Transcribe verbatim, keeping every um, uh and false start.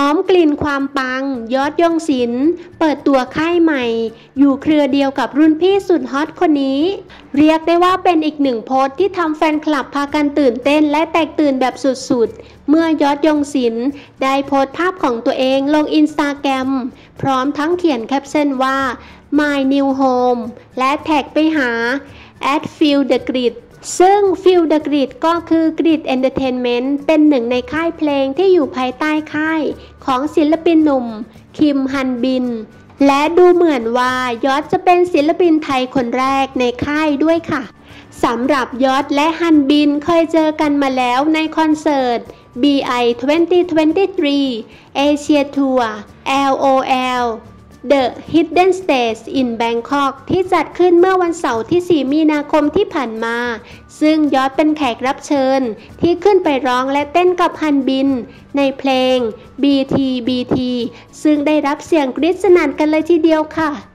อมกลิ่นความปังยอดยงศิลป์เปิดตัวค่ายใหม่อยู่เครือเดียวกับรุ่นพี่สุดฮอตคนนี้เรียกได้ว่าเป็นอีกหนึ่งโพสต์ที่ทำแฟนคลับพากันตื่นเต้นและแตกตื่นแบบสุดๆเมื่อยอดยงศิลป์ได้โพสต์ภาพของตัวเองลงอินสตาแกรมพร้อมทั้งเขียนแคปชั่นว่า my new home และแท็กไปหา at feel the gritซึ่ง Feel the Grit ก็คือ Grit Entertainment เป็นหนึ่งในค่ายเพลงที่อยู่ภายใต้ค่ายของศิลปินหนุ่มคิมฮันบินและดูเหมือนว่ายอดจะเป็นศิลปินไทยคนแรกในค่ายด้วยค่ะสำหรับยอดและฮันบินเคยเจอกันมาแล้วในคอนเสิร์ต บี ไอ สองพันยี่สิบสาม Asia Tour แอล โอ แอล The Hidden Stage in Bangkok ที่จัดขึ้นเมื่อวันเสาร์ที่ สี่ มีนาคมที่ผ่านมาซึ่งยอดเป็นแขกรับเชิญที่ขึ้นไปร้องและเต้นกับฮันบินในเพลง บี ที บี ที ซึ่งได้รับเสียงกรี๊ดสนั่นกันเลยทีเดียวค่ะ